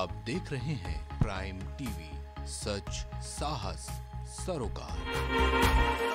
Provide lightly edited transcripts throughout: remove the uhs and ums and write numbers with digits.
आप देख रहे हैं प्राइम टीवी, सच साहस सरोकार।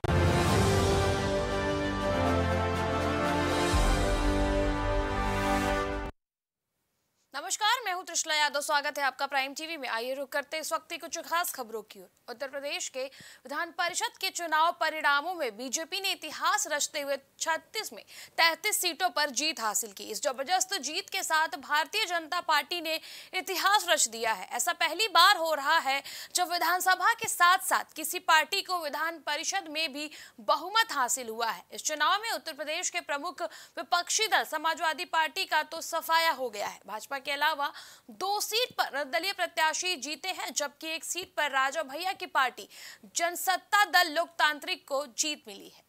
नमस्कार, मैं हूं त्रिशला यादव। स्वागत है आपका प्राइम टीवी में। आइए रुक करते इस वक्त की कुछ खास खबरों की ओर। उत्तर प्रदेश के विधान परिषद के चुनाव परिणामों में बीजेपी ने इतिहास रचते हुए 36 में 33 सीटों पर जीत हासिल की। इस जबरदस्त जीत के साथ भारतीय जनता पार्टी ने इतिहास रच दिया है। ऐसा पहली बार हो रहा है जब विधानसभा के साथ साथ किसी पार्टी को विधान परिषद में भी बहुमत हासिल हुआ है। इस चुनाव में उत्तर प्रदेश के प्रमुख विपक्षी दल समाजवादी पार्टी का तो सफाया हो गया है। भाजपा के अलावा 2 सीट पर निर्दलीय प्रत्याशी जीते हैं, जबकि 1 सीट पर राजा भैया की पार्टी जनसत्ता दल लोकतांत्रिक को जीत मिली है।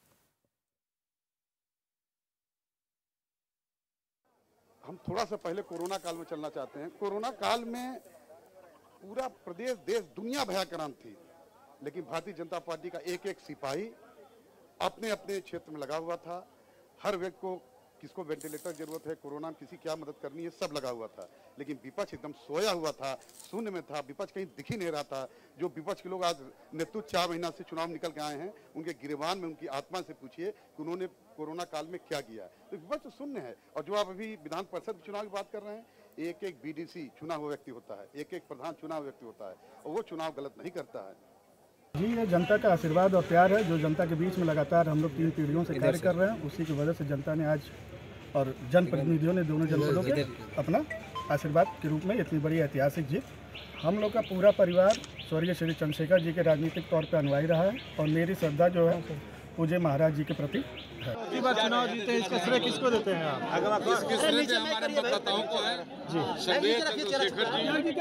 हम थोड़ा सा पहले कोरोना काल में चलना चाहते हैं। कोरोना काल में पूरा प्रदेश, देश, दुनिया भयाक्रांत थी, लेकिन भारतीय जनता पार्टी का एक एक सिपाही अपने अपने क्षेत्र में लगा हुआ था। हर व्यक्ति को, किसको वेंटिलेटर जरूरत है, कोरोना में किसी क्या मदद करनी है, सब लगा हुआ था। लेकिन विपक्ष एकदम सोया हुआ था, शून्य में था। विपक्ष कहीं दिख ही नहीं रहा था। जो विपक्ष के लोग आज नेतृत्व 4 महीना से चुनाव निकल के आए हैं, उनके गिरबान में उनकी आत्मा से पूछिए कि उन्होंने कोरोना काल में क्या किया। तो विपक्ष तो शून्य है। और जो आप अभी विधान परिषद के चुनाव की बात कर रहे हैं, एक एक बीडीसी चुना हुआ व्यक्ति होता है, एक एक प्रधान चुना हुआ व्यक्ति होता है, और वो चुनाव गलत नहीं करता है। जी, ये जनता का आशीर्वाद और प्यार है जो जनता के बीच में लगातार हम लोग 3 पीढ़ियों से कार्य कर रहे हैं। उसी की वजह से जनता ने आज और जनप्रतिनिधियों ने दोनों जनपदों के अपना आशीर्वाद के रूप में इतनी बड़ी ऐतिहासिक जीत। हम लोग का पूरा परिवार स्वर्गीय श्री चंद्रशेखर जी के राजनीतिक तौर पर अनुयायी रहा है और मेरी श्रद्धा जो है पूज्य महाराज जी के प्रति है। अगली बार चुनाव जीते, इसका श्रेय किसको देते हैं आप? इसके श्रेय से हमारे मतदाताओं को है जी, स्वर्गीय चंद्रशेखर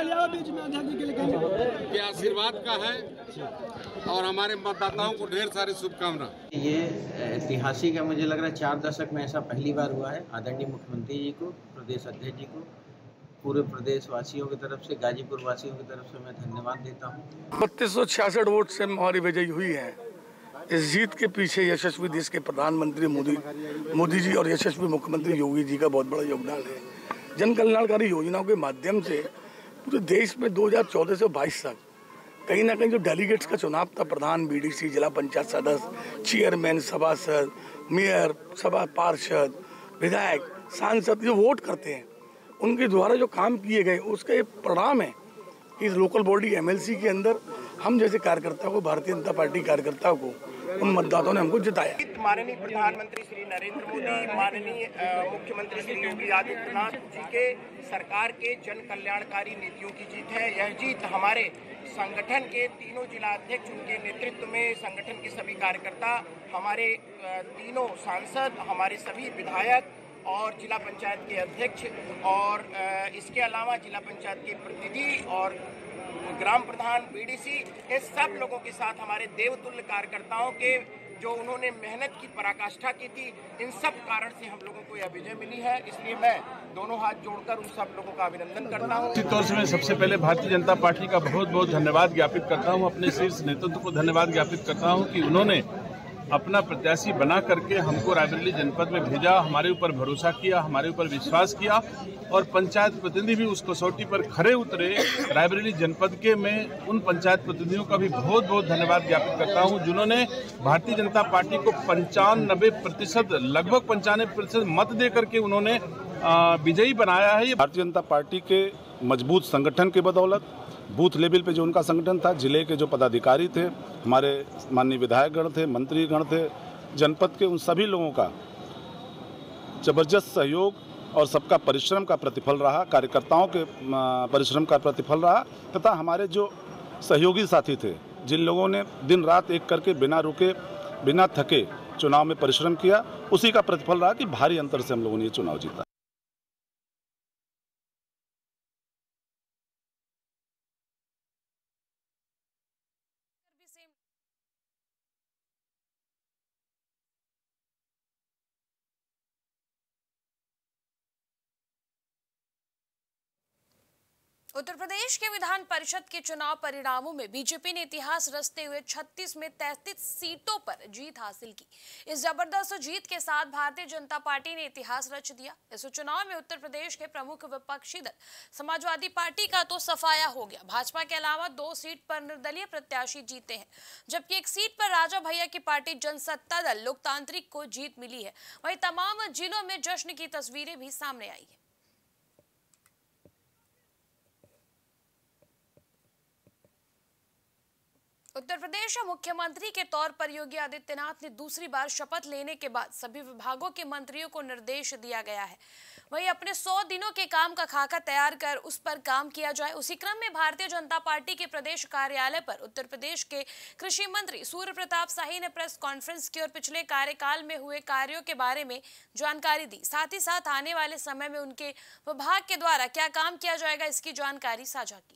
जी के आशीर्वाद का है, और हमारे मतदाताओं को ढेर सारी शुभकामना। ये ऐतिहासिक है, मुझे लग रहा है 4 दशक में ऐसा पहली बार हुआ है। आदरणीय मुख्यमंत्री जी को, प्रदेश अध्यक्ष जी को, पूरे प्रदेश वासियों की तरफ से, गाजीपुर वासियों की तरफ से मैं धन्यवाद देता हूँ। 3266 वोट से हमारी विजयी हुई है। इस जीत के पीछे यशस्वी देश के प्रधानमंत्री मोदी जी और यशस्वी मुख्यमंत्री योगी जी का बहुत बड़ा योगदान है। जन कल्याणकारी योजनाओं के माध्यम से पूरे देश में 2014 से 22 तक कहीं ना कहीं जो डेलीगेट्स का चुनाव था, प्रधान, बीडीसी, जिला पंचायत सदस्य, चेयरमैन, सभासद, मेयर, सभा पार्षद, विधायक, सांसद जो वोट करते हैं, उनके द्वारा जो काम किए गए उसका ये परिणाम है कि इस लोकल बॉडी एमएलसी के अंदर हम जैसे कार्यकर्ताओं को, भारतीय जनता पार्टी कार्यकर्ताओं को, उन मतदाताओं ने हमको जिताया। माननीय प्रधानमंत्री श्री नरेंद्र मोदी, माननीय मुख्यमंत्री श्री योगी आदित्यनाथ जी के सरकार के जन कल्याणकारी नीतियों की जीत है। यह जीत हमारे संगठन के तीनों जिला अध्यक्ष, उनके नेतृत्व में संगठन के सभी कार्यकर्ता, हमारे तीनों सांसद, हमारे सभी विधायक और जिला पंचायत के अध्यक्ष, और इसके अलावा जिला पंचायत के प्रतिनिधि और ग्राम प्रधान, बीडीसी, ये सब लोगों के साथ हमारे देवतुल्य कार्यकर्ताओं के जो उन्होंने मेहनत की पराकाष्ठा की थी, इन सब कारण से हम लोगों को यह विजय मिली है। इसलिए मैं दोनों हाथ जोड़कर उन सब लोगों का अभिनंदन करता हूँ। इसी तौर से मैं सबसे पहले भारतीय जनता पार्टी का बहुत बहुत धन्यवाद ज्ञापित करता हूँ। अपने शीर्ष नेतृत्व को धन्यवाद ज्ञापित करता हूँ कि उन्होंने अपना प्रत्याशी बना करके हमको रायबरेली जनपद में भेजा, हमारे ऊपर भरोसा किया, हमारे ऊपर विश्वास किया, और पंचायत प्रतिनिधि भी उस कसौटी पर खरे उतरे। रायबरेली जनपद के मैं उन पंचायत प्रतिनिधियों का भी बहुत बहुत धन्यवाद ज्ञापित करता हूं जिन्होंने भारतीय जनता पार्टी को 95% लगभग 95% मत दे करके उन्होंने विजयी बनाया है। भारतीय जनता पार्टी के मजबूत संगठन के बदौलत, बूथ लेवल पे जो उनका संगठन था, जिले के जो पदाधिकारी थे, हमारे माननीय विधायकगण थे, मंत्रीगण थे, जनपद के उन सभी लोगों का जबरदस्त सहयोग और सबका परिश्रम का प्रतिफल रहा, कार्यकर्ताओं के परिश्रम का प्रतिफल रहा, तथा हमारे जो सहयोगी साथी थे, जिन लोगों ने दिन रात एक करके बिना रुके, बिना थके चुनाव में परिश्रम किया, उसी का प्रतिफल रहा कि भारी अंतर से हम लोगों ने ये चुनाव जीता। उत्तर प्रदेश के विधान परिषद के चुनाव परिणामों में बीजेपी ने इतिहास रचते हुए 36 में 33 सीटों पर जीत हासिल की। इस जबरदस्त जीत के साथ भारतीय जनता पार्टी ने इतिहास रच दिया। इस चुनाव में उत्तर प्रदेश के प्रमुख विपक्षी दल समाजवादी पार्टी का तो सफाया हो गया। भाजपा के अलावा 2 सीट पर निर्दलीय प्रत्याशी जीते हैं, जबकि 1 सीट पर राजा भैया की पार्टी जनसत्ता दल लोकतांत्रिक को जीत मिली है। वहीं तमाम जिलों में जश्न की तस्वीरें भी सामने आई है। उत्तर प्रदेश मुख्यमंत्री के तौर पर योगी आदित्यनाथ ने दूसरी बार शपथ लेने के बाद सभी विभागों के मंत्रियों को निर्देश दिया गया है। वहीं अपने 100 दिनों के काम का खाका तैयार कर उस पर काम किया जाए। उसी क्रम में भारतीय जनता पार्टी के प्रदेश कार्यालय पर उत्तर प्रदेश के कृषि मंत्री सूर्य प्रताप शाही ने प्रेस कॉन्फ्रेंस की और पिछले कार्यकाल में हुए कार्यों के बारे में जानकारी दी। साथ ही साथ आने वाले समय में उनके विभाग के द्वारा क्या काम किया जाएगा, इसकी जानकारी साझा की।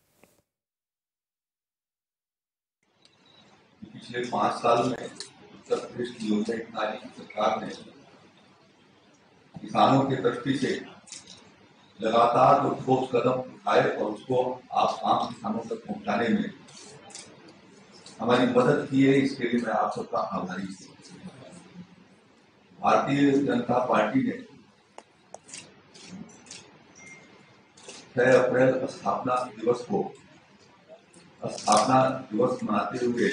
पिछले 5 साल में उत्तर प्रदेश की योगी सरकार ने किसानों की दृष्टि से लगातार जो ठोस कदम उठाए और उसको आप आम किसानों तक पहुंचाने में हमारी मदद की है। इसके लिए मैं आप सबका आभारी हूँ। भारतीय जनता पार्टी ने 6 अप्रैल स्थापना दिवस मनाते हुए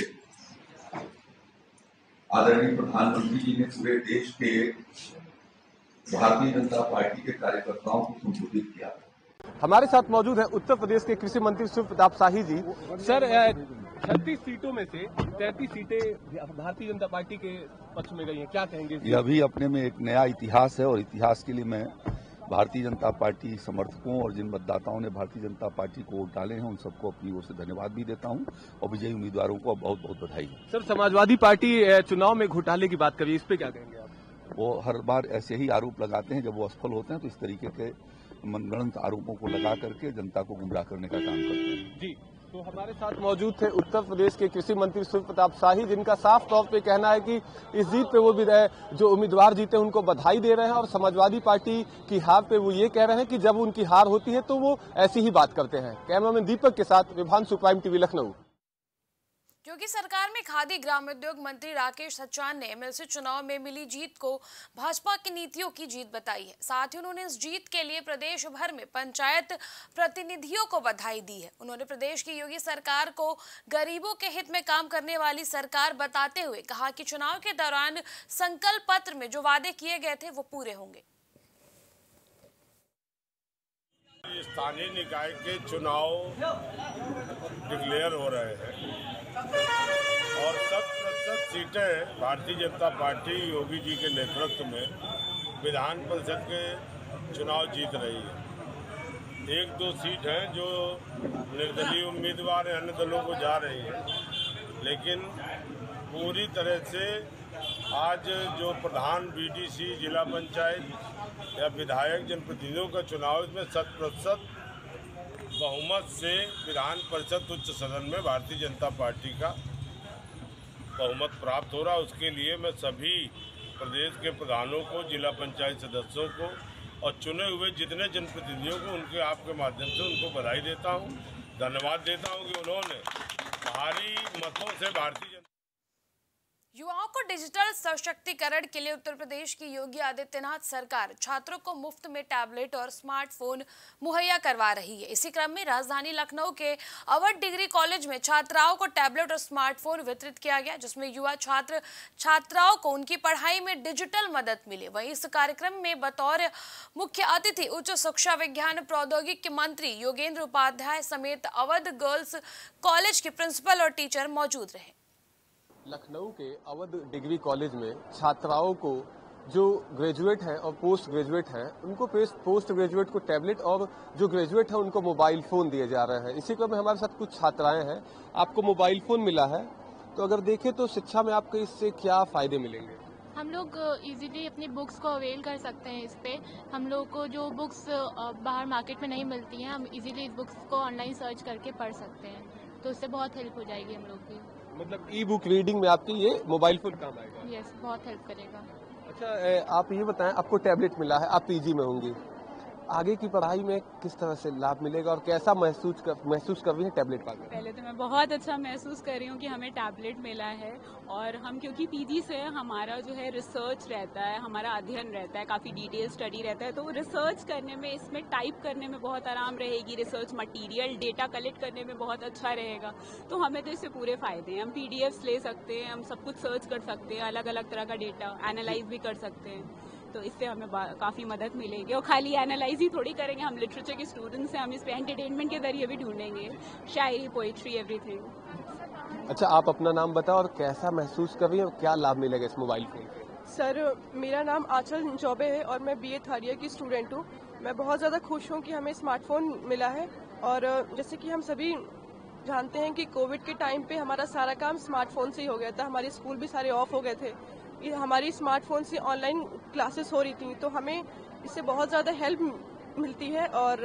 आदरणीय प्रधानमंत्री जी ने पूरे देश के भारतीय जनता पार्टी के कार्यकर्ताओं को संबोधित किया। हमारे साथ मौजूद है उत्तर प्रदेश के कृषि मंत्री सूर्य प्रताप शाही जी। सर, 36 सीटों में से 33 सीटें भारतीय जनता पार्टी के पक्ष में गई हैं, क्या कहेंगे? यह भी अपने में एक नया इतिहास है और इतिहास के लिए मैं भारतीय जनता पार्टी समर्थकों और जिन मतदाताओं ने भारतीय जनता पार्टी को वोट डाले हैं उन सबको अपनी ओर से धन्यवाद भी देता हूं और विजयी उम्मीदवारों को बहुत बहुत बधाई। सर, समाजवादी पार्टी चुनाव में घोटाले की बात करिए, इस पे क्या कहेंगे आप? वो हर बार ऐसे ही आरोप लगाते हैं, जब वो असफल होते हैं तो इस तरीके के मनगढ़ंत आरोपों को लगा करके जनता को गुमराह करने का काम करते हैं। जी, तो हमारे साथ मौजूद थे उत्तर प्रदेश के कृषि मंत्री सूर्य प्रताप शाही, जिनका साफ तौर पे कहना है कि इस जीत पे वो भी जो उम्मीदवार जीते उनको बधाई दे रहे हैं और समाजवादी पार्टी की हार पे वो ये कह रहे हैं कि जब उनकी हार होती है तो वो ऐसी ही बात करते हैं। कैमरामैन दीपक के साथ विभांशु, प्राइम टीवी, लखनऊ। योगी सरकार में खादी ग्रामोद्योग मंत्री राकेश सचान ने एमएलसी चुनाव में मिली जीत को भाजपा की नीतियों की जीत बताई है। साथ ही उन्होंने इस जीत के लिए प्रदेश भर में पंचायत प्रतिनिधियों को बधाई दी है। उन्होंने प्रदेश की योगी सरकार को गरीबों के हित में काम करने वाली सरकार बताते हुए कहा कि चुनाव के दौरान संकल्प पत्र में जो वादे किए गए थे वो पूरे होंगे। स्थानीय निकाय के चुनाव डिक्लेयर हो रहे हैं और 100% सीटें भारतीय जनता पार्टी योगी जी के नेतृत्व में विधान परिषद के चुनाव जीत रही है। 1-2 सीट हैं जो निर्दलीय उम्मीदवार अन्य दलों को जा रही है, लेकिन पूरी तरह से आज जो प्रधान बीडीसी, जिला पंचायत या विधायक जनप्रतिनिधियों का चुनाव, इसमें 100% बहुमत से विधान परिषद उच्च सदन में भारतीय जनता पार्टी का बहुमत प्राप्त हो रहा। उसके लिए मैं सभी प्रदेश के प्रधानों को, जिला पंचायत सदस्यों को और चुने हुए जितने जनप्रतिनिधियों को उनके आपके माध्यम से उनको बधाई देता हूं, धन्यवाद देता हूं कि उन्होंने भारी मतों से भारतीय युवाओं को डिजिटल सशक्तिकरण के लिए उत्तर प्रदेश की योगी आदित्यनाथ सरकार छात्रों को मुफ्त में टैबलेट और स्मार्टफोन मुहैया करवा रही है। इसी क्रम में राजधानी लखनऊ के अवध डिग्री कॉलेज में छात्राओं को टैबलेट और स्मार्टफोन वितरित किया गया, जिसमें युवा छात्राओं को उनकी पढ़ाई में डिजिटल मदद मिले। वहीं इस कार्यक्रम में बतौर मुख्य अतिथि उच्च शिक्षा विज्ञान प्रौद्योगिकी मंत्री योगेंद्र उपाध्याय समेत अवध गर्ल्स कॉलेज के प्रिंसिपल और टीचर मौजूद रहे। लखनऊ के अवध डिग्री कॉलेज में छात्राओं को जो ग्रेजुएट हैं और पोस्ट ग्रेजुएट हैं उनको पोस्ट ग्रेजुएट को टैबलेट और जो ग्रेजुएट हैं उनको मोबाइल फोन दिए जा रहे हैं। इसी क्रम में हमारे साथ कुछ छात्राएं हैं। आपको मोबाइल फोन मिला है, तो अगर देखें तो शिक्षा में आपको इससे क्या फायदे मिलेंगे? हम लोग इजीली अपनी बुक्स को अवेल कर सकते हैं। इस पे हम लोग को जो बुक्स बाहर मार्केट में नहीं मिलती हैं, हम इजीली इस बुक्स को ऑनलाइन सर्च करके पढ़ सकते हैं, तो उससे बहुत हेल्प हो जाएगी हम लोग की। मतलब ई बुक रीडिंग में आपकी ये मोबाइल फोन काम आएगा? यस, बहुत हेल्प करेगा। अच्छा, आप ये बताएं, आपको टैबलेट मिला है, आप पीजी में होंगी, आगे की पढ़ाई में किस तरह से लाभ मिलेगा और कैसा महसूस कर रही है टैबलेट पाकर? पहले तो मैं बहुत अच्छा महसूस कर रही हूँ कि हमें टैबलेट मिला है, और हम क्योंकि पीजी से हमारा जो है रिसर्च रहता है, हमारा अध्ययन रहता है, काफ़ी डिटेल स्टडी रहता है, तो रिसर्च करने में, इसमें टाइप करने में बहुत आराम रहेगी, रिसर्च मटेरियल डेटा कलेक्ट करने में बहुत अच्छा रहेगा। तो हमें तो इससे पूरे फायदे हैं। हम पीडीएफ्स ले सकते हैं, हम सब कुछ सर्च कर सकते हैं, अलग अलग तरह का डेटा एनालाइज भी कर सकते हैं, तो इससे हमें काफ़ी मदद मिलेगी। और खाली एनालाइज ही थोड़ी करेंगे, हम लिटरेचर के स्टूडेंट्स हैं, हम इस पे एंटरटेनमेंट के जरिए भी ढूंढेंगे, शायरी, पोइट्री, एवरीथिंग। अच्छा, आप अपना नाम बताओ और कैसा महसूस कर रही है और क्या लाभ मिलेगा इस मोबाइल फोन? सर, मेरा नाम आंचल चौबे है और मैं बीए थर्ड ईयर की स्टूडेंट हूँ। मैं बहुत ज़्यादा खुश हूँ कि हमें स्मार्टफोन मिला है, और जैसे कि हम सभी जानते हैं कि कोविड के टाइम पे हमारा सारा काम स्मार्टफोन से ही हो गया था, हमारे स्कूल भी सारे ऑफ हो गए थे, हमारी स्मार्टफोन से ऑनलाइन क्लासेस हो रही थी, तो हमें इससे बहुत ज़्यादा हेल्प मिलती है, और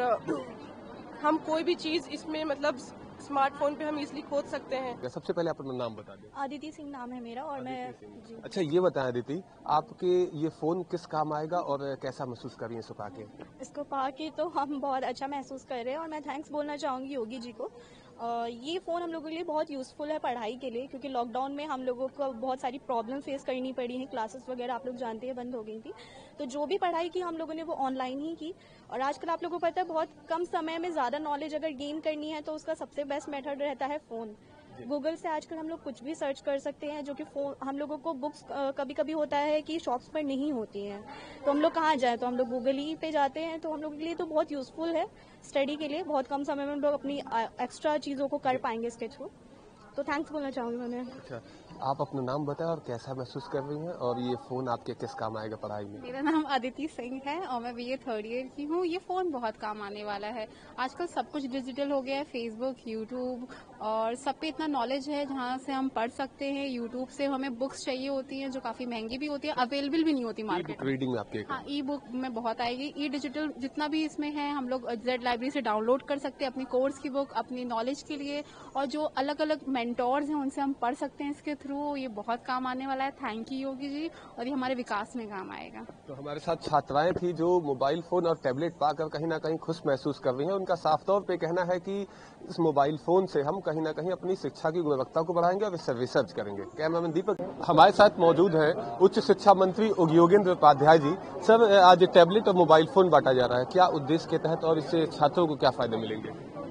हम कोई भी चीज़ इसमें मतलब स्मार्टफोन पे हम इजीली खोज सकते हैं। सबसे पहले अपना नाम बता दें। आदिति सिंह नाम है मेरा, और मैं जी। अच्छा, ये बताएं आदिति, आपके ये फोन किस काम आएगा और कैसा महसूस कर रही हैं इसको पाके? इसको पाके तो हम बहुत अच्छा महसूस कर रहे हैं, और मैं थैंक्स बोलना चाहूँगी योगी जी को। ये फ़ोन हम लोगों के लिए बहुत यूज़फुल है पढ़ाई के लिए, क्योंकि लॉकडाउन में हम लोगों को बहुत सारी प्रॉब्लम फेस करनी पड़ी हैं, क्लासेस वगैरह आप लोग जानते हैं बंद हो गई थी, तो जो भी पढ़ाई की हम लोगों ने वो ऑनलाइन ही की। और आजकल आप लोगों को पता है बहुत कम समय में ज़्यादा नॉलेज अगर गेन करनी है तो उसका सबसे बेस्ट मेथड रहता है फ़ोन। गूगल से आजकल हम लोग कुछ भी सर्च कर सकते हैं, जो कि फोन हम लोगों को बुक्स कभी कभी होता है कि शॉप्स पर नहीं होती हैं, तो हम लोग कहाँ जाएं, तो हम लोग गूगल ही पे जाते हैं, तो हम लोगों के लिए तो बहुत यूज़फुल है स्टडी के लिए। बहुत कम समय में हम लोग अपनी एक्स्ट्रा चीज़ों को कर पाएंगे इसके थ्रू, तो थैंक्स बोलना चाहूँगी मैंने। अच्छा, आप अपना नाम बताएं और कैसा महसूस कर रही हैं, और ये फ़ोन आपके किस काम आएगा पढ़ाई में? मेरा नाम अदिति सिंह है और मैं बीए थर्ड ईयर की हूँ। ये फ़ोन बहुत काम आने वाला है। आजकल सब कुछ डिजिटल हो गया है, फेसबुक, यूट्यूब, और सब पे इतना नॉलेज है जहाँ से हम पढ़ सकते हैं। यूट्यूब से हमें बुक्स चाहिए होती हैं जो काफ़ी महंगी भी होती है, अवेलेबल भी नहीं होती मार्केट में। रीडिंग में आपके? हाँ, ई बुक में बहुत आएगी। ई डिजिटल जितना भी इसमें है हम लोग जेड लाइब्रेरी से डाउनलोड कर सकते हैं अपनी कोर्स की बुक, अपनी नॉलेज के लिए, और जो अलग अलग मेंटोर्स हैं उनसे हम पढ़ सकते हैं इसके थ्रू। ये बहुत काम आने वाला है। थैंक यू योगी जी, और ये हमारे विकास में काम आएगा। तो हमारे साथ छात्राएं थी जो मोबाइल फोन और टैबलेट पाकर कहीं ना कहीं खुश महसूस कर रही हैं। उनका साफ तौर पे कहना है कि इस मोबाइल फोन से हम कहीं ना कहीं अपनी शिक्षा की गुणवत्ता को बढ़ाएंगे और इससे रिसर्च करेंगे। कैमरामैन दीपक हमारे साथ मौजूद है उच्च शिक्षा मंत्री योगेंद्र उपाध्याय जी। सर, आज टैबलेट और मोबाइल फोन बांटा जा रहा है, क्या उद्देश्य के तहत और इससे छात्रों को क्या फायदे मिलेंगे?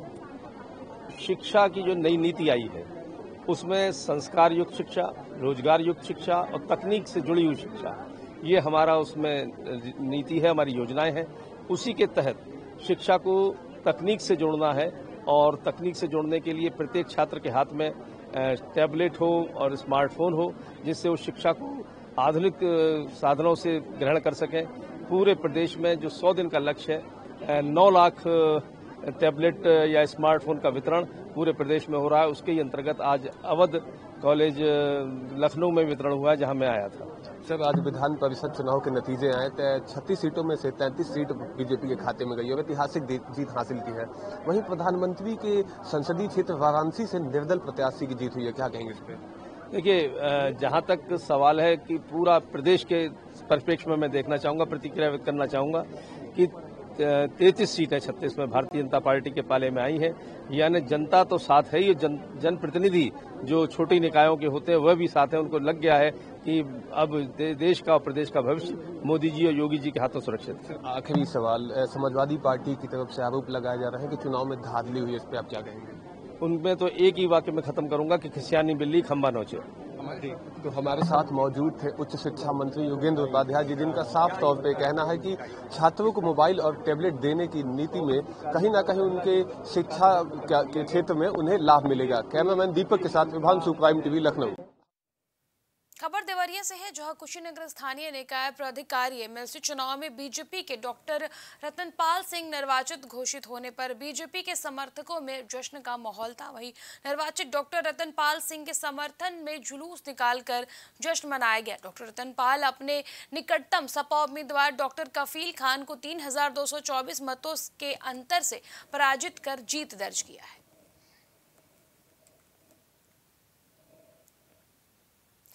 शिक्षा की जो नई नीति आई है उसमें संस्कार युक्त शिक्षा, रोजगार युक्त शिक्षा और तकनीक से जुड़ी हुई शिक्षा, ये हमारा उसमें नीति है, हमारी योजनाएं हैं। उसी के तहत शिक्षा को तकनीक से जोड़ना है, और तकनीक से जोड़ने के लिए प्रत्येक छात्र के हाथ में टैबलेट हो और स्मार्टफोन हो, जिससे वो शिक्षा को आधुनिक साधनों से ग्रहण कर सकें। पूरे प्रदेश में जो 100 दिन का लक्ष्य है, 9 लाख टैबलेट या स्मार्टफोन का वितरण पूरे प्रदेश में हो रहा है। उसके ही अंतर्गत आज अवध कॉलेज लखनऊ में वितरण हुआ है, जहां मैं आया था। सर, आज विधान परिषद चुनाव के नतीजे आए, 36 सीटों में से 33 सीट बीजेपी के खाते में गई और ऐतिहासिक जीत हासिल की है। वहीं प्रधानमंत्री के संसदीय क्षेत्र वाराणसी से निर्दल प्रत्याशी की जीत हुई है, क्या कहेंगे इस पर? देखिए, जहां तक सवाल है कि पूरा प्रदेश के परिप्रेक्ष्य में मैं देखना चाहूंगा, प्रतिक्रिया व्यक्त करना चाहूंगा कि 33 सीटें 36 में भारतीय जनता पार्टी के पाले में आई है। यानी जनता तो साथ है ही, जनप्रतिनिधि जो छोटी निकायों के होते हैं वह भी साथ है। उनको लग गया है कि अब देश का और प्रदेश का भविष्य मोदी जी और योगी जी के हाथों सुरक्षित है। आखिरी सवाल, समाजवादी पार्टी की तरफ से आरोप लगाया जा रहा है कि चुनाव में धांधली हुई है, इस पर आप क्या कहेंगे? उनमें तो एक ही वाक्य में खत्म करूंगा कि खिसियानी बिल्ली खंबा नोचे। तो हमारे साथ मौजूद थे उच्च शिक्षा मंत्री योगेंद्र उपाध्याय जी, जिनका साफ तौर पे कहना है कि छात्रों को मोबाइल और टैबलेट देने की नीति में कहीं ना कहीं उनके शिक्षा के क्षेत्र में उन्हें लाभ मिलेगा। कैमरामैन दीपक के साथ विभांशु, प्राइम टीवी, लखनऊ। खबर देवरिया से है, जहां कुशीनगर स्थानीय निकाय प्राधिकारी एमएलसी चुनाव में बीजेपी के डॉक्टर रतनपाल सिंह निर्वाचित घोषित होने पर बीजेपी के समर्थकों में जश्न का माहौल था। वहीं निर्वाचित डॉक्टर रतनपाल सिंह के समर्थन में जुलूस निकालकर जश्न मनाया गया। डॉक्टर रतनपाल अपने निकटतम सपा उम्मीदवार डॉक्टर कफील खान को 3224 मतों के अंतर से पराजित कर जीत दर्ज किया है।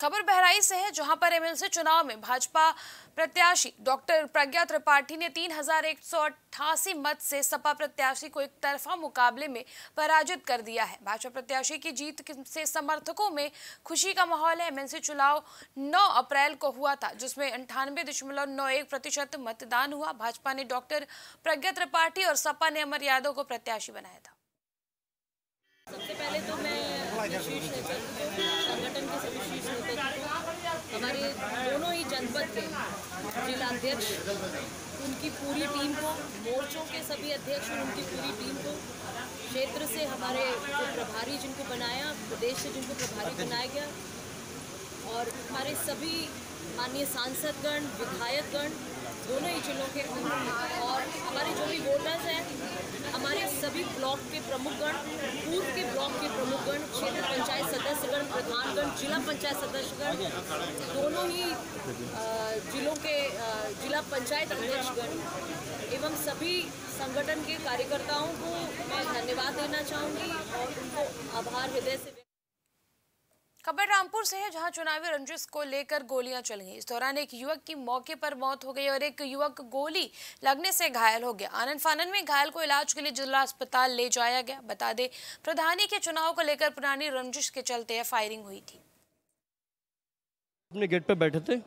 खबर बहराइच से है, जहां पर एमएलसी चुनाव में भाजपा प्रत्याशी डॉक्टर प्रज्ञा त्रिपाठी ने 3188 मत से सपा प्रत्याशी को एक तरफा मुकाबले में पराजित कर दिया है। भाजपा प्रत्याशी की जीत से समर्थकों में खुशी का माहौल है। एमएलसी चुनाव 9 अप्रैल को हुआ था, जिसमें 98.91% मतदान हुआ। भाजपा ने डॉक्टर प्रज्ञा त्रिपाठी और सपा ने अमर यादव को प्रत्याशी बनाया था। सबसे पहले तो मैं शीर्ष नेतृत्व, संगठन के सभी शीर्ष नेतृत्व, हमारे दोनों ही जनपद के जिलाध्यक्ष, उनकी पूरी टीम को, मोर्चों के सभी अध्यक्ष और उनकी पूरी टीम को, क्षेत्र से हमारे जो प्रभारी जिनको बनाया, प्रदेश से जिनको प्रभारी बनाया गया, और हमारे सभी माननीय सांसदगण, विधायकगण, दोनों ही जिलों के, और हमारे जो भी वोटर्स हैं, हमारे सभी ब्लॉक के प्रमुखगण, पूर्व के ब्लॉक के प्रमुखगण, क्षेत्र पंचायत सदस्यगण, प्रधानगण, जिला पंचायत सदस्यगण, दोनों ही जिलों के जिला पंचायत अध्यक्षगण एवं सभी संगठन के कार्यकर्ताओं को मैं धन्यवाद देना चाहूँगी और उनको आभार हृदय से। खबर रामपुर से है, जहां चुनावी रंजिश को लेकर गोलियां चल गई। इस दौरान एक युवक की मौके पर मौत हो गई और एक युवक गोली लगने से घायल हो गया। आनन फानन में घायल को इलाज के लिए जिला अस्पताल ले जाया गया। बता दें, प्रधानी के चुनाव को लेकर पुरानी रंजिश के चलते फायरिंग हुई थी। अपने गेट पे बैठे थे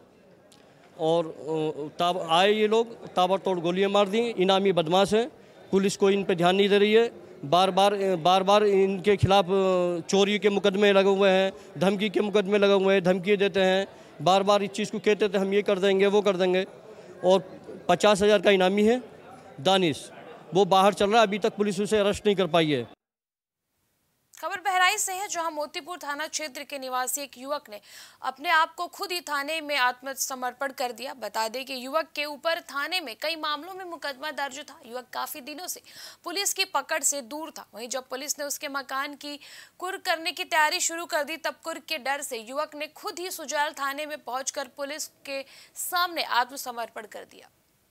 और तब आए ये लोग, ताबड़तोड़ गोलियां मार दी। इनामी बदमाश है, पुलिस को इन पे ध्यान नहीं दे रही है। बार बार इनके खिलाफ चोरी के मुकदमे लगे हुए हैं, धमकी के मुकदमे लगे हुए हैं, धमकी देते हैं। बार बार इस चीज़ को कहते थे हम ये कर देंगे वो कर देंगे। और 50,000 का इनामी है दानिश, वो बाहर चल रहा है, अभी तक पुलिस उसे अरेस्ट नहीं कर पाई है। खबर बहराइच से है, जहां मोतीपुर थाना क्षेत्र के निवासी एक युवक ने अपने आप को खुद ही थाने में आत्मसमर्पण कर दिया। बता दें कि युवक के ऊपर थाने में कई मामलों में मुकदमा दर्ज था। युवक काफी दिनों से पुलिस की पकड़ से दूर था। वहीं जब पुलिस ने उसके मकान की कुर्क करने की तैयारी शुरू कर दी, तब कुर्क के डर से युवक ने खुद ही सुजाल थाने में पहुंचकर पुलिस के सामने आत्मसमर्पण कर दिया।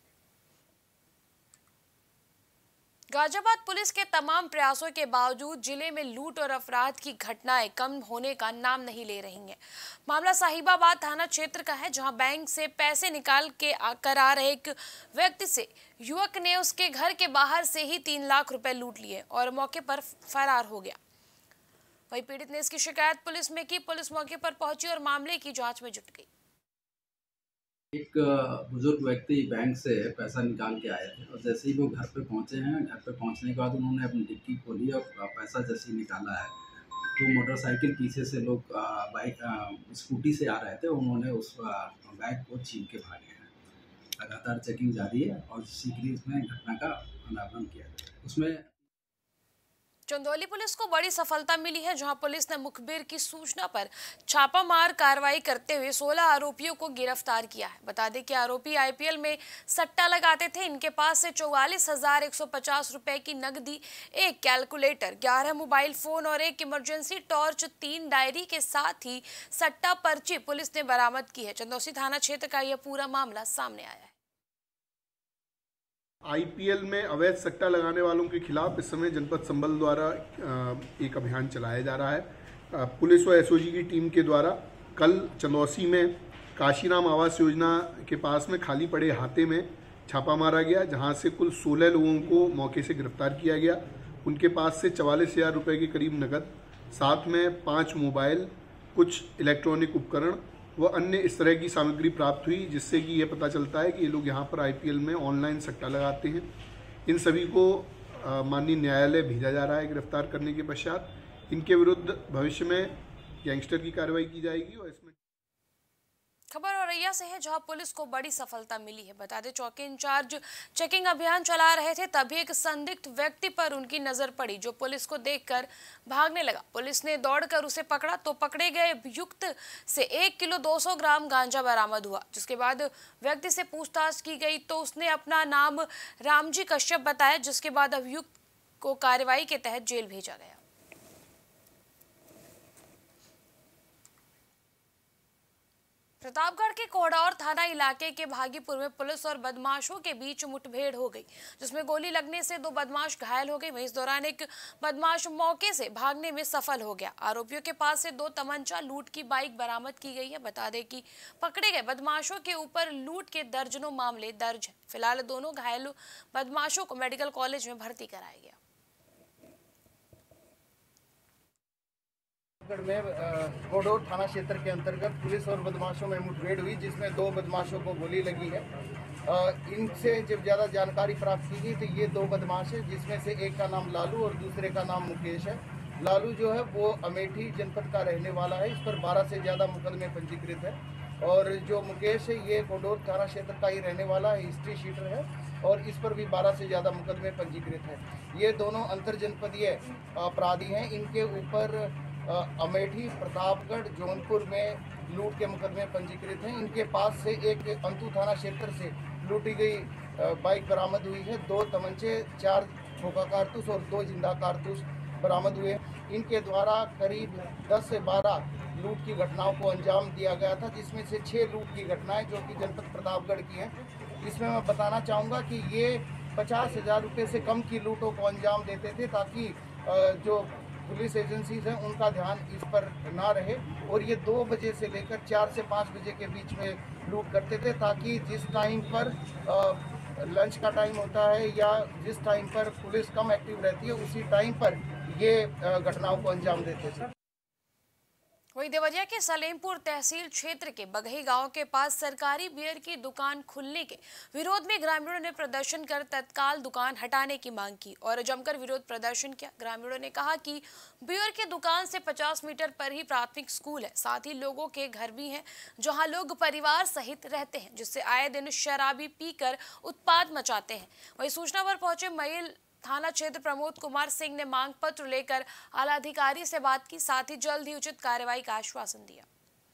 गाजियाबाद पुलिस के तमाम प्रयासों के बावजूद जिले में लूट और अपराध की घटनाएं कम होने का नाम नहीं ले रही हैं। मामला साहिबाबाद थाना क्षेत्र का है, जहां बैंक से पैसे निकाल के आकर आ रहे एक व्यक्ति से युवक ने उसके घर के बाहर से ही 3 लाख रुपए लूट लिए और मौके पर फरार हो गया। वहीं पीड़ित ने इसकी शिकायत पुलिस में की। पुलिस मौके पर पहुंची और मामले की जाँच में जुट गई। एक बुजुर्ग व्यक्ति बैंक से पैसा निकाल के आए थे और जैसे ही वो घर पे पहुंचे हैं, घर पे पहुंचने के बाद उन्होंने अपनी डिक्की खोली और पैसा जैसे ही निकाला है तो मोटरसाइकिल पीछे से लोग स्कूटी से आ रहे थे, उन्होंने उस बैग को छीन के भागे हैं। लगातार चेकिंग जारी है और शीघ्र इसमें घटना का अनावरण किया गया। उसमें चंदौली पुलिस को बड़ी सफलता मिली है, जहां पुलिस ने मुखबिर की सूचना पर छापामार कार्रवाई करते हुए 16 आरोपियों को गिरफ्तार किया है। बता दें कि आरोपी आईपीएल में सट्टा लगाते थे। इनके पास से 44,150 रुपए की नकदी, एक कैलकुलेटर, 11 मोबाइल फोन और एक इमरजेंसी टॉर्च, 3 डायरी के साथ ही सट्टा पर्ची पुलिस ने बरामद की है। चंदौसी थाना क्षेत्र का यह पूरा मामला सामने आया है। आईपीएल में अवैध सट्टा लगाने वालों के खिलाफ इस समय जनपद संबल द्वारा एक अभियान चलाया जा रहा है। पुलिस व एसओजी की टीम के द्वारा कल चंदौसी में काशीराम आवास योजना के पास में खाली पड़े हाते में छापा मारा गया, जहां से कुल 16 लोगों को मौके से गिरफ्तार किया गया। उनके पास से 44,000 रुपये के करीब नकद, साथ में 5 मोबाइल, कुछ इलेक्ट्रॉनिक उपकरण व अन्य इस तरह की सामग्री प्राप्त हुई, जिससे कि ये पता चलता है कि ये लोग यहाँ पर आईपीएल में ऑनलाइन सट्टा लगाते हैं। इन सभी को माननीय न्यायालय भेजा जा रहा है गिरफ्तार करने के पश्चात। इनके विरुद्ध भविष्य में गैंगस्टर की कार्रवाई की जाएगी। और इसमें खबर औरैया से है, जहां पुलिस को बड़ी सफलता मिली है। बता दें, चौकी इंचार्ज चेकिंग अभियान चला रहे थे, तभी एक संदिग्ध व्यक्ति पर उनकी नजर पड़ी, जो पुलिस को देखकर भागने लगा। पुलिस ने दौड़कर उसे पकड़ा तो पकड़े गए अभियुक्त से 1 किलो 200 ग्राम गांजा बरामद हुआ। जिसके बाद व्यक्ति से पूछताछ की गई तो उसने अपना नाम रामजी कश्यप बताया, जिसके बाद अभियुक्त को कार्रवाई के तहत जेल भेजा गया। प्रतापगढ़ के कोहड़ौर थाना इलाके के भागीपुर में पुलिस और बदमाशों के बीच मुठभेड़ हो गई, जिसमें गोली लगने से 2 बदमाश घायल हो गए। वहीं इस दौरान एक बदमाश मौके से भागने में सफल हो गया। आरोपियों के पास से 2 तमंचा, लूट की बाइक बरामद की गई है। बता दें कि पकड़े गए बदमाशों के ऊपर लूट के दर्जनों मामले दर्ज हैं। फिलहाल दोनों घायल बदमाशों को मेडिकल कॉलेज में भर्ती कराया गया। में कोहड़ौर थाना क्षेत्र के अंतर्गत पुलिस और बदमाशों में मुठभेड़ हुई, जिसमें 2 बदमाशों को गोली लगी है। इनसे जब ज़्यादा जानकारी प्राप्त की गई तो ये 2 बदमाश हैं, जिसमें से एक का नाम लालू और दूसरे का नाम मुकेश है। लालू जो है वो अमेठी जनपद का रहने वाला है। इस पर 12 से ज़्यादा मुकदमे पंजीकृत है। और जो मुकेश है ये कोहड़ौर थाना क्षेत्र का ही रहने वाला है, हिस्ट्री शीटर है और इस पर भी 12 से ज़्यादा मुकदमे पंजीकृत है। ये दोनों अंतर जनपदीय अपराधी हैं। इनके ऊपर अमेठी, प्रतापगढ़, जौनपुर में लूट के मुकदमे पंजीकृत हैं। इनके पास से एक अंतु थाना क्षेत्र से लूटी गई बाइक बरामद हुई है। 2 तमंचे, 4 खोखा कारतूस और 2 जिंदा कारतूस बरामद हुए। इनके द्वारा करीब 10 से 12 लूट की घटनाओं को अंजाम दिया गया था, जिसमें से 6 लूट की घटनाएं जो कि जनपद प्रतापगढ़ की हैं। इसमें मैं बताना चाहूँगा कि ये 50,000 रुपये से कम की लूटों को अंजाम देते थे, ताकि जो पुलिस एजेंसीज हैं उनका ध्यान इस पर ना रहे। और ये 2 बजे से लेकर 4 से 5 बजे के बीच में लूट करते थे, ताकि जिस टाइम पर लंच का टाइम होता है या जिस टाइम पर पुलिस कम एक्टिव रहती है उसी टाइम पर ये घटनाओं को अंजाम देते थे। वहीं देवरिया के सलेमपुर तहसील क्षेत्र के बगही गांव के पास सरकारी बियर की दुकान खुलने के विरोध में ग्रामीणों ने प्रदर्शन कर तत्काल दुकान हटाने की मांग की और जमकर विरोध प्रदर्शन किया। ग्रामीणों ने कहा कि बियर की दुकान से 50 मीटर पर ही प्राथमिक स्कूल है, साथ ही लोगों के घर भी हैं जहां लोग परिवार सहित रहते हैं, जिससे आए दिन शराबी पीकर उत्पात मचाते हैं। वहीं सूचना पर पहुंचे मैल थाना क्षेत्र प्रमोद कुमार सिंह ने मांग पत्र लेकर आलाधिकारी से बात की, साथ ही जल्द ही उचित कार्रवाई का आश्वासन दिया।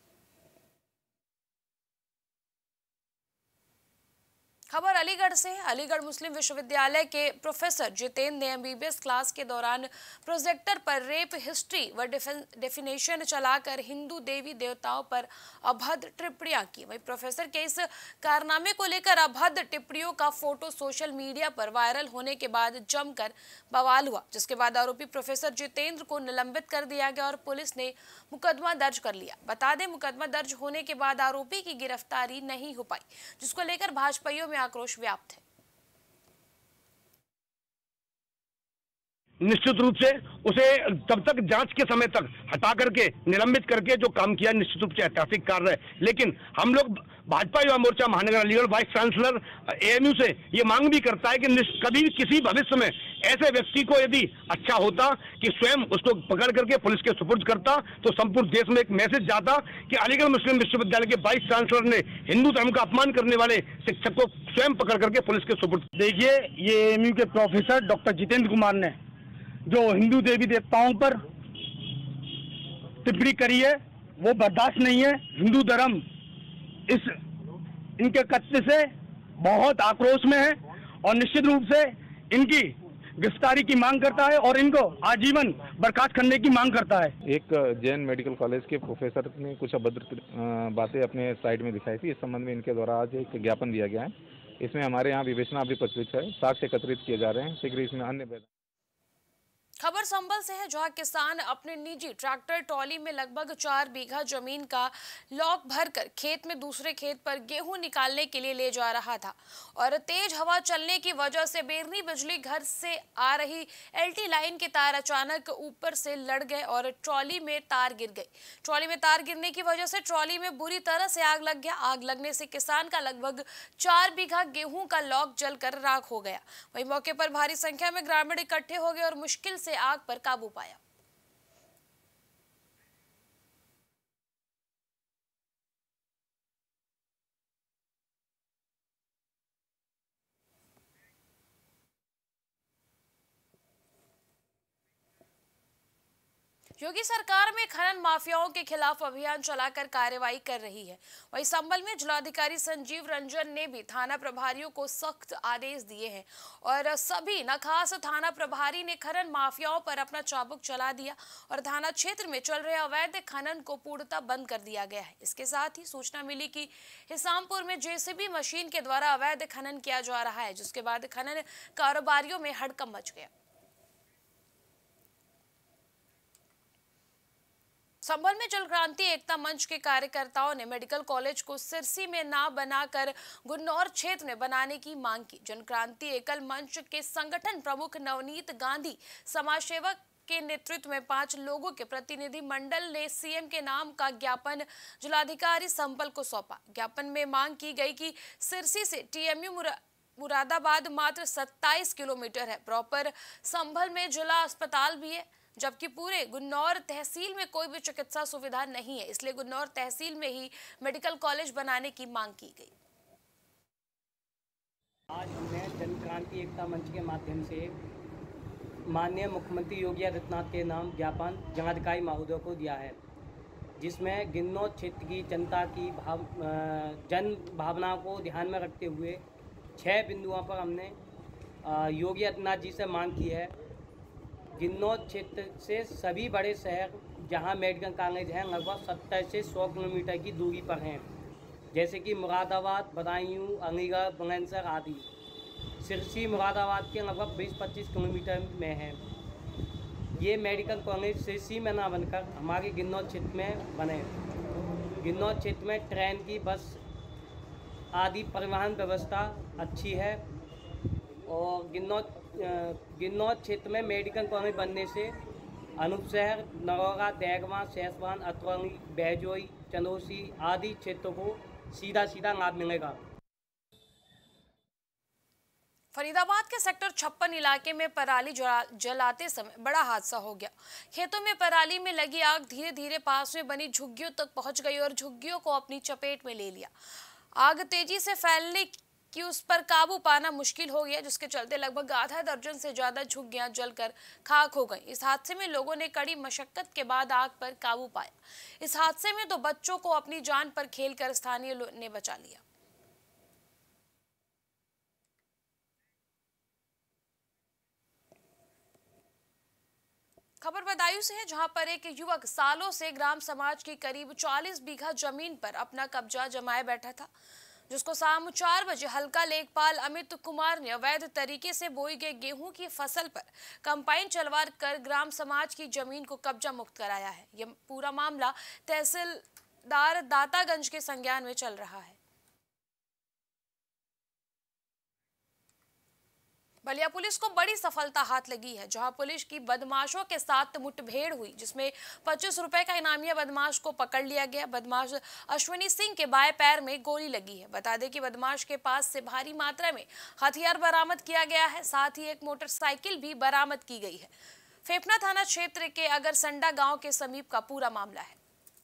खबर अलीगढ़ से। अलीगढ़ मुस्लिम विश्वविद्यालय के प्रोफेसर जितेंद्र ने एमबीबीएस क्लास के दौरान प्रोजेक्टर पर रेप हिस्ट्री व डेफिनेशन चलाकर हिंदू देवी देवताओं पर अभद्र टिप्पणियां की। वहीं प्रोफेसर के इस कारनामे को लेकर अभद्र टिप्पणियों का फोटो सोशल मीडिया पर वायरल होने के बाद जमकर बवाल हुआ, जिसके बाद आरोपी प्रोफेसर जितेंद्र को निलंबित कर दिया गया और पुलिस ने मुकदमा दर्ज कर लिया। बता दें, मुकदमा दर्ज होने के बाद आरोपी की गिरफ्तारी नहीं हो पाई, जिसको लेकर भाजपाइयों में आक्रोश व्याप्त है। निश्चित रूप से उसे तब तक जांच के समय तक हटा करके निलंबित करके जो काम किया निश्चित रूप से ऐतिहासिक कार्य है। लेकिन हम लोग भाजपा युवा मोर्चा महानगर अलीगढ़ वाइस चांसलर एएमयू से ये मांग भी करता है कि कभी किसी भविष्य में ऐसे व्यक्ति को यदि अच्छा होता कि स्वयं उसको पकड़ करके पुलिस के सुपुर्द करता तो संपूर्ण देश में एक मैसेज जाता कि अलीगढ़ मुस्लिम विश्वविद्यालय के वाइस चांसलर ने हिंदू धर्म का अपमान करने वाले शिक्षक को स्वयं पकड़ करके पुलिस के सुपुर्द। देखिए, ये एएमयू के प्रोफेसर डॉक्टर जितेंद्र कुमार ने जो हिंदू देवी देवताओं पर टिप्पणी करी है वो बर्दाश्त नहीं है। हिंदू धर्म इनके कथ्य से बहुत आक्रोश में है और निश्चित रूप से इनकी गिरफ्तारी की मांग करता है और इनको आजीवन बर्खास्त करने की मांग करता है। एक जैन मेडिकल कॉलेज के प्रोफेसर ने कुछ अभद्र बातें अपने साइट में दिखाई थी। इस संबंध में इनके द्वारा आज एक ज्ञापन दिया गया है। इसमें हमारे यहाँ विवेचना अभी प्रचलित है, साक्ष्य एकत्रित किए जा रहे हैं। शीघ्र इसमें अन्य खबर संभल से है, जहां किसान अपने निजी ट्रैक्टर ट्रॉली में लगभग 4 बीघा जमीन का लॉक भरकर खेत में दूसरे खेत पर गेहूं निकालने के लिए ले जा रहा था और तेज हवा चलने की वजह से बेरनी बिजली घर से आ रही एलटी लाइन के तार अचानक ऊपर से लड़ गए और ट्रॉली में तार गिर गई। ट्रॉली में तार गिरने की वजह से ट्रॉली में बुरी तरह से आग लग गया। आग लगने से किसान का लगभग 4 बीघा गेहूं का लॉक जलकर राख हो गया। वहीं मौके पर भारी संख्या में ग्रामीण इकट्ठे हो गए और मुश्किल से आग पर काबू पाया। योगी सरकार में खनन माफियाओं के खिलाफ अभियान चलाकर कार्रवाई कर रही है। वहीं संभल में जिलाधिकारी संजीव रंजन ने भी थाना प्रभारियों को सख्त आदेश दिए हैं और सभी नखास थाना प्रभारी ने खनन माफियाओं पर अपना चाबुक चला दिया और थाना क्षेत्र में चल रहे अवैध खनन को पूर्णतः बंद कर दिया गया है। इसके साथ ही सूचना मिली कि हिसामपुर में जेसीबी मशीन के द्वारा अवैध खनन किया जा रहा है, जिसके बाद खनन कारोबारियों में हड़कंप मच गया। संभल में जल क्रांति एकता मंच के कार्यकर्ताओं ने मेडिकल कॉलेज को सिरसी में ना बनाकर गुन्नौर क्षेत्र में बनाने की मांग की। जन क्रांति एकल मंच के संगठन प्रमुख नवनीत गांधी समाज सेवक के नेतृत्व में 5 लोगों के प्रतिनिधि मंडल ने सीएम के नाम का ज्ञापन जिलाधिकारी संभल को सौंपा। ज्ञापन में मांग की गई कि सिरसी से टीएमयू मुरादाबाद मात्र 27 किलोमीटर है। प्रॉपर संभल में जिला अस्पताल भी है, जबकि पूरे गुन्नौर तहसील में कोई भी चिकित्सा सुविधा नहीं है, इसलिए गुन्नौर तहसील में ही मेडिकल कॉलेज बनाने की मांग की गई। आज हमने जन क्रांति एकता मंच के माध्यम से माननीय मुख्यमंत्री योगी आदित्यनाथ के नाम ज्ञापन जिलाधिकारी महोदय को दिया है, जिसमें गिन्नौर क्षेत्र की जनता की जन भावना को ध्यान में रखते हुए 6 बिंदुओं पर हमने योगी आदित्यनाथ जी से मांग की है। गिन्नौर क्षेत्र से सभी बड़े शहर जहां मेडिकल कॉलेज हैं लगभग 70 से 100 किलोमीटर की दूरी पर हैं, जैसे कि मुरादाबाद, बदायूं, अलीगढ़, बुलंदशहर आदि। सिरसी मुरादाबाद के लगभग 20-25 किलोमीटर में है। ये मेडिकल कॉलेज सिरसी में ना बनकर हमारे गिन्नौर क्षेत्र में बने। गिन्नौर क्षेत्र में ट्रेन की, बस आदि परिवहन व्यवस्था अच्छी है और गिन्नौर क्षेत्र में मेडिकल कॉलेज बनने से अनूपशहर, नरौरा, देगवा, सैसवान, अतरौली, बैजोई, चंदौसी आदि क्षेत्रों को सीधा लाभ मिलेगा। फरीदाबाद के सेक्टर 56 इलाके में पराली जलाते समय बड़ा हादसा हो गया। खेतों में पराली में लगी आग धीरे धीरे पास में बनी झुग्गियों तक पहुंच गई और झुग्गियों को अपनी चपेट में ले लिया। आग तेजी से फैलने कि उस पर काबू पाना मुश्किल हो गया, जिसके चलते लगभग आधा दर्जन से ज्यादा झुग्गियां जलकर खाक हो गईं। इस हादसे में लोगों ने कड़ी मशक्कत के बाद आग पर काबू पाया। इस हादसे में 2 बच्चों को अपनी जान पर खेलकर स्थानीय लोगों ने बचा लिया। खबर बदायूं से है, जहां पर एक युवक सालों से ग्राम समाज की करीब 40 बीघा जमीन पर अपना कब्जा जमाए बैठा था, जिसको शाम 4 बजे हल्का लेखपाल अमित कुमार ने अवैध तरीके से बोई गई गेहूं की फसल पर कंपाइन चलवा कर ग्राम समाज की जमीन को कब्जा मुक्त कराया है। यह पूरा मामला तहसीलदार दातागंज के संज्ञान में चल रहा है। बलिया पुलिस को बड़ी सफलता हाथ लगी है, जहां पुलिस की बदमाशों के साथ मुठभेड़ हुई, जिसमें 25 रुपए का इनामिया बदमाश को पकड़ लिया गया। बदमाश अश्विनी सिंह के बाएं पैर में गोली लगी है। बता दें कि बदमाश के पास से भारी मात्रा में हथियार बरामद किया गया है, साथ ही एक मोटरसाइकिल भी बरामद की गई है। फेफना थाना क्षेत्र के अगरसंडा गाँव के समीप का पूरा मामला है।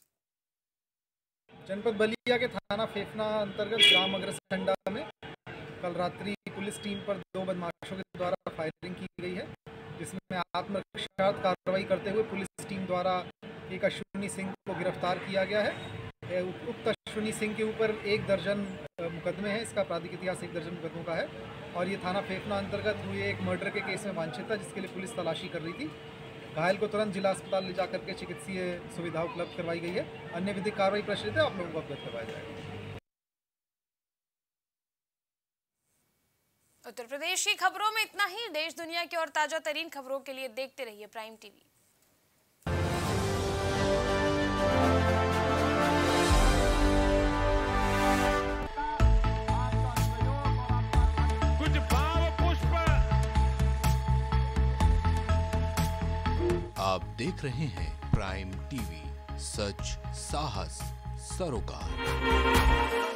जनपद बलिया के थाना फेफना अंतर्गत ग्राम अगरसंडा में कल रात्रि पुलिस टीम पर 2 बदमाशों के द्वारा फायरिंग की गई है, जिसमें आत्मरक्षात्मक कार्रवाई करते हुए पुलिस टीम द्वारा एक अश्विनी सिंह को गिरफ्तार किया गया है। उक्त अश्विनी सिंह के ऊपर 1 दर्जन मुकदमे हैं। इसका आपराधिक इतिहास 1 दर्जन मुकदमों का है और ये थाना फेफना अंतर्गत हुए एक मर्डर के केस में वांछित था, जिसके लिए पुलिस तलाशी कर रही थी। घायल को तुरंत जिला अस्पताल ले जाकर के चिकित्सीय सुविधा उपलब्ध करवाई गई है। अन्य विधिक कार्रवाई प्रचलित है, आप लोगों को अवगत करवाया जाएगा। उत्तर प्रदेश की खबरों में इतना ही। देश दुनिया की और ताजा तरीन खबरों के लिए देखते रहिए प्राइम टीवी। कुछ भाव पुष्प। आप देख रहे हैं प्राइम टीवी, सच साहस सरोकार।